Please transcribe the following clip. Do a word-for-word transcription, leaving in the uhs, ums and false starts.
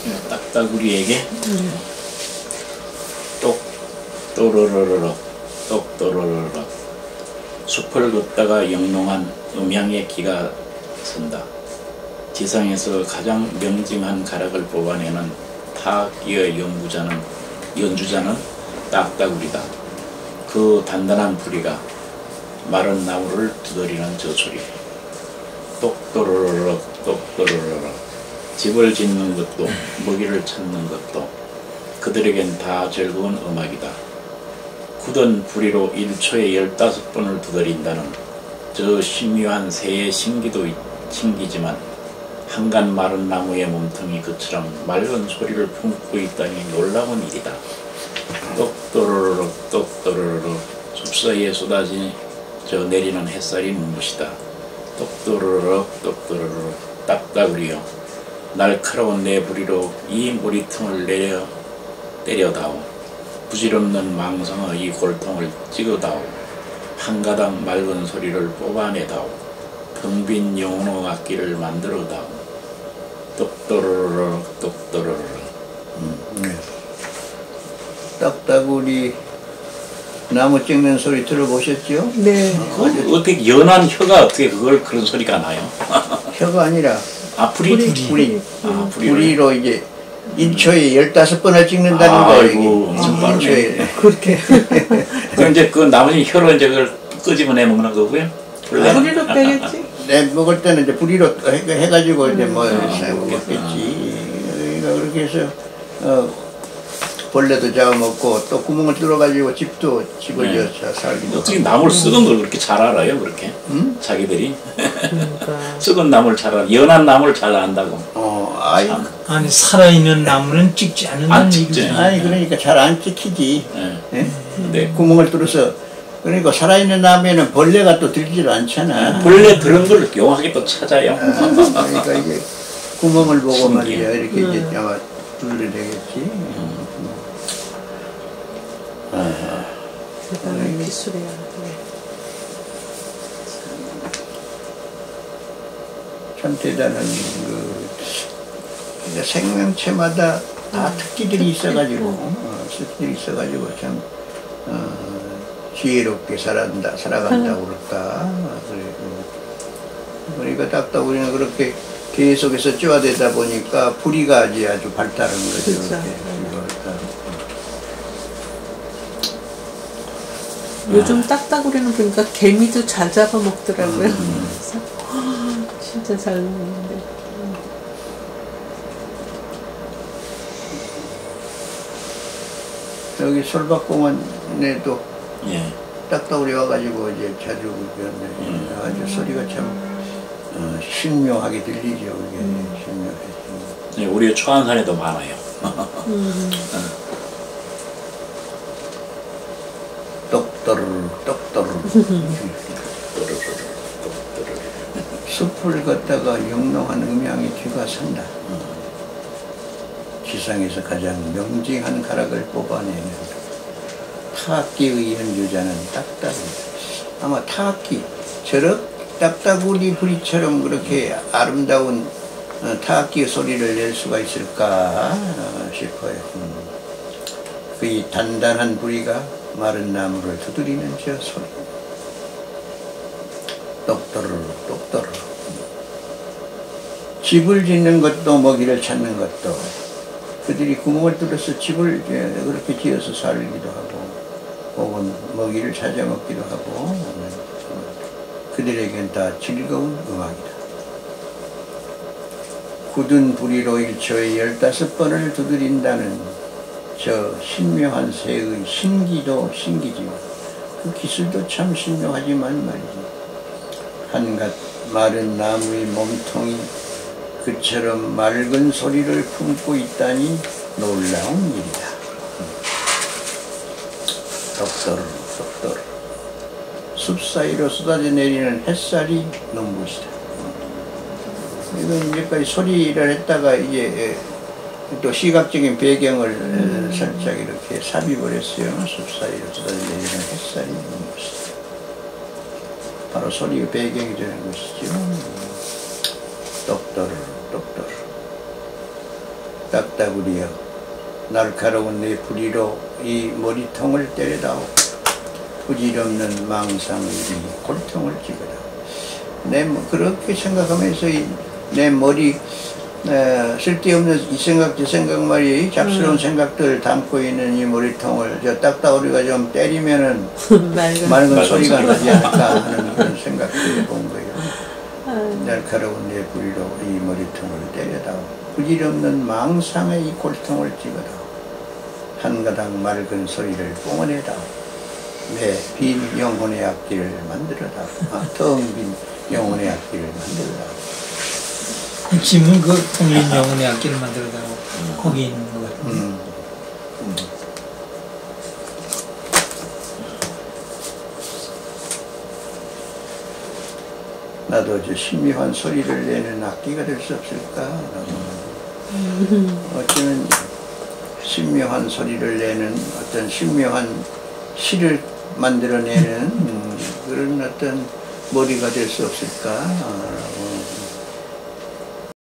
딱따구리에게 똑 또르르르 똑 또르르르 숲을 걷다가 영롱한 음향의 기가 선다. 지상에서 가장 명징한 가락을 뽑아내는 타악기의 연구자는, 연주자는 딱따구리다. 그 단단한 부리가 마른 나무를 두드리는 저 소리. 똑또르르르 똑또르르르. 집을 짓는 것도 먹이를 찾는 것도 그들에겐 다 즐거운 음악이다. 굳은 부리로 일 초에 열다섯 번을 두드린다는 저 신묘한 새의 신기도 신기지만 한간 마른 나무의 몸통이 그처럼 맑은 소리를 품고 있다니 놀라운 일이다. 똑또르르 똑또르르 숲사이에 쏟아져 내리는 햇살이 눈부시다. 똑또르르 똑또르르 딱따구리여, 날카로운 내 부리로 이 머리통을 내려 때려다오. 부질없는 망성의 이 골통을 찍어다오. 한 가닥 맑은 소리를 뽑아내다오. 텅 빈 영혼의 악기를 만들어다오. 똑또르르 똑또르르. 음, 네. 딱따구리 나무 찍는 소리 들어보셨죠? 네. 어, 어떻게 연한 혀가 어떻게 그걸 그런 소리가 나요? 혀가 아니라 아 부리 부리. 부리. 아, 부리로 이제 일 초에 열다섯 번을 찍는다는 아, 거예요. 아이고, 엄청 빠르네. 일 초에. 그렇게. 그럼 이제 그 나머지 혀로 이제 그걸 끄집어내 먹는 거고요. 부리로 빼겠지? 내 먹을 때는 이제 부리로 해, 해가지고 이제 뭐 아, 먹겠지. 그러니까 그렇게 해서 어, 벌레도 잡아먹고 또 구멍을 뚫어가지고 집도 집을 네. 지어 살기도. 어떻게 나무를 썩은 걸 그렇게 잘 알아요, 그렇게? 응? 자기들이 그러니까. 썩은 나무를 잘 알아, 연한 나무를 잘 안다고. 어, 아이, 참. 아니 살아있는 나무는 찍지 안 않는다는 찍지. 얘기죠. 아니 그러니까 잘 안 찍히지. 네. 예? 네. 구멍을 뚫어서 그러니까 살아있는 나무에는 벌레가 또 들지를 않잖아. 본래 그런 걸 용하게 또 찾아요. 아, 그러니까 이게 구멍을 보고 말이야 신기해. 이렇게 이제 아마 둘러야 되겠지. 아, 대단한 기술이야. 네. 참 대단한 그 그러니까 생명체마다 다 특기들이 있어가지고 어, 특기들이 있어가지고 참 어, 지혜롭게 살아간다 살아간다고 그럴까. 그리고 그러니까 딱따구리는 그렇게 계속해서 쪼아대다 보니까 부리가 아주 아주 발달한 거죠. 그렇죠. 이렇게. 요즘 딱따구리는 보니까 개미도 잘 잡아먹더라고요. 그래서 진짜 잘 먹는데. 여기 솔밭공원에도 예. 딱따구리 와가지고 이제 자주 그런데 음. 아주 소리가 참 어, 신묘하게 들리죠. 그게 음. 신묘해. 예, 우리 초안산에도 많아요. 음. 똑떠르르 똑떠르르 숲을 걷다가 영롱한 음향이 귀가 산다. 지상에서 가장 명징한 가락을 뽑아내는 타악기의 연주자는 딱따구리. 아마 타악기 저렇게 딱따구리 부리처럼 그렇게 아름다운 어, 타악기의 소리를 낼 수가 있을까 어, 싶어요. 음. 그 단단한 부리가 마른 나무를 두드리는 저 소리. 똑떠르르 똑떠르르. 집을 짓는 것도 먹이를 찾는 것도 그들이 구멍을 뚫어서 집을 그렇게 지어서 살기도 하고 혹은 먹이를 찾아 먹기도 하고 그들에겐 다 즐거운 음악이다. 굳은 부리로 일 초에 열다섯 번을 두드린다는 저 신묘한 새의 신기도 신기지만 그 기술도 참 신묘하지만 말이지. 한갓 마른 나무의 몸통이 그처럼 맑은 소리를 품고 있다니 놀라운 일이다. 똑떠르 똑떠르 숲 사이로 쏟아져 내리는 햇살이 눈부시다. 이건 이제까지 소리를 했다가 이제 또 시각적인 배경을 음. 살짝 이렇게 삽입을 했어요. 숲 사이로 쏟아져 내리는 햇살이 눈부시다. 바로 소리의 배경이 되는 것이죠. 똑떠르 똑떠르 딱따구리여 날카로운 내 부리로 이 머리통을 때려다오. 부질없는 망상의 이 골통을 찍어라. 내 뭐 그렇게 생각하면서 이, 내 머리 에, 쓸데없는 이 생각 저 생각 말이야 이 잡스러운 음. 생각들 담고 있는 이 머리통을 저 딱따구리가 좀 때리면은 맑은, 맑은 소리가 나지 않을까 하는 그런 생각을 해본 거예요. 날카로운 내 부리로 이 머리통을 때려다오. 부질없는 망상의 이 골통을 찍어다오. 한가닥 맑은 소리를 뿜어내다오. 내 빈 영혼의 앞길을 만들어다오. 아, 텅 빈 영혼의 앞길을 만들어다오. 핵심은 그 통일 영혼의 악기를 만들어다오. 거기 있는 것 같아요. 음. 음. 나도 저 신묘한 소리를 내는 악기가 될 수 없을까? 음. 어쩌면 신묘한 소리를 내는 어떤 신묘한 시를 만들어내는 음, 그런 어떤 머리가 될 수 없을까? 어,